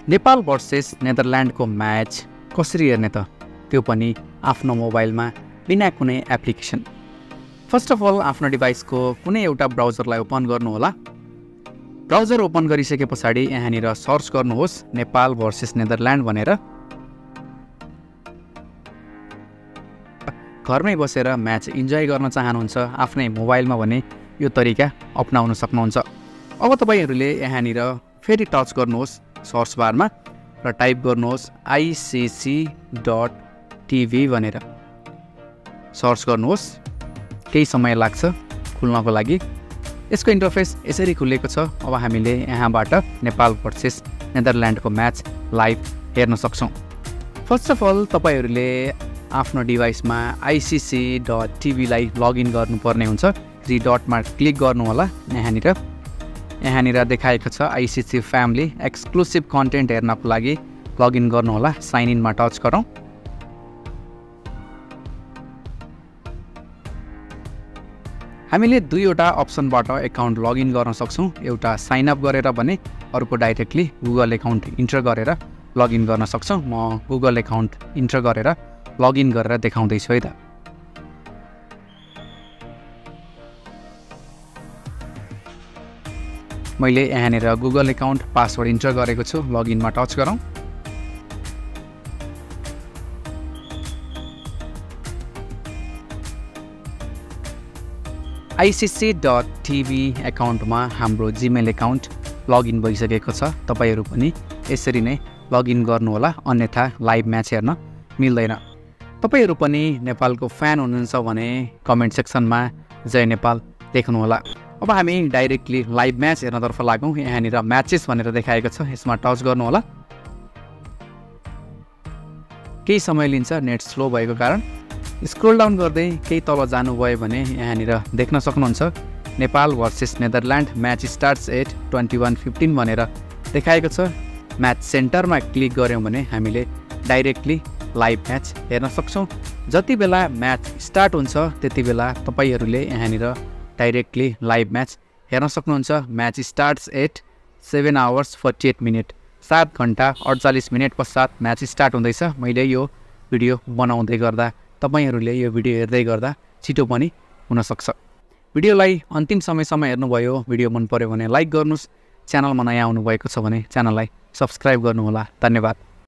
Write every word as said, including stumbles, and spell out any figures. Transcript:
Nepal versus नेदरल्यान्डको match कसरी हेर्ने त, त्यो पनि आफ्नो मोबाइलमा बिना कुनै एप्लिकेसन। फर्स्ट अफ अल आफ्नो डिभाइसको कुनै एउटा ब्राउजरलाई ओपन गर्नुहोला। ब्राउजर ओपन गरिसके पछाडि यहाँनिर सर्च गर्नुहोस् नेपाल भर्सेस नेदरल्यान्ड भनेर। घरमै बसेर म्याच इन्जोय गर्न चाहनुहुन्छ आफ्नै मोबाइलमा भने यो तरिका अपनाउन सक्नुहुन्छ। अब तपाईहरूले यहाँनिर फेरि टच गर्नुहोस् सर्च बारमा र टाइप गर्नुहोस् आइसिसी डट टिभी भनेर सर्च गर्नुहोस्। केही समय लाग्छ खुल्नको लागि। यसको इन्टरफेस यसरी खुलेको छ। अब हामीले यहाँबाट नेपाल भर्सेस नेदरल्यान्डको म्याच लाइभ हेर्न सक्छौँ। फर्स्ट अफ अल तपाईँहरूले आफ्नो डिभाइसमा आइसिसी डट टिभीलाई लगइन गर्नुपर्ने हुन्छ। थ्री डटमा क्लिक गर्नुहोला। यहाँनिर यहाँनिर देखाएको छ आइसिसी फ्यामिली एक्सक्लुसिभ कन्टेन्ट हेर्नको लागि लगइन गर्नुहोला। साइन इनमा टच गरौँ। हामीले दुईवटा अप्सनबाट एकाउन्ट लगइन गर्न सक्छौँ। एउटा साइन अप गरेर भने अर्को डाइरेक्टली गुगल एकाउन्ट इन्टर गरेर लगइन गर्न सक्छौँ। म गुगल एकाउन्ट इन्टर गरेर लगइन गरेर देखाउँदैछु है त। मैले यहाँनिर गुगल एकाउन्ट पासवर्ड इन्टर गरेको छु। लगइनमा टच गरौँ। आइसिसी डट टिभी एकाउन्टमा हाम्रो जिमेल एकाउन्ट लगइन भइसकेको छ। तपाईँहरू पनि यसरी नै लगइन गर्नुहोला, अन्यथा लाइभ म्याच हेर्न मिल्दैन। तपाईँहरू पनि नेपालको फ्यान हुनुहुन्छ भने कमेन्ट सेक्सनमा जय नेपाल लेख्नुहोला। अब हामी डाइरेक्टली लाइभ म्याच हेर्नतर्फ लागौँ। यहाँनिर म्याचेस भनेर देखाएको छ, यसमा टच गर्नुहोला। केही समय लिन्छ नेट स्लो भएको कारण। स्क्रोल डाउन गर्दै केही तल जानुभयो भने यहाँनिर देख्न सक्नुहुन्छ Nepal versus Netherland match starts at twenty one fifteen भनेर देखाएको छ। म्याच सेन्टरमा क्लिक गऱ्यौँ भने हामीले डाइरेक्टली लाइभ म्याच हेर्न सक्छौँ। जति बेला म्याच स्टार्ट हुन्छ त्यति बेला तपाईँहरूले यहाँनिर डाइरेक्टली लाइभ म्याच हेर्न सक्नुहुन्छ। Match starts at seven hours forty eight minute सात घन्टा अडचालिस मिनट पश्चात म्याच स्टार्ट हुँदैछ। मैले यो भिडियो बनाउँदै गर्दा तपाईँहरूले यो भिडियो हेर्दै गर्दा छिटो पनि हुनसक्छ। भिडियोलाई अन्तिम समयसम्म हेर्नुभयो। भिडियो मन पऱ्यो भने लाइक गर्नुहोस्। च्यानलमा नयाँ आउनुभएको छ भने च्यानललाई सब्सक्राइब गर्नुहोला। धन्यवाद।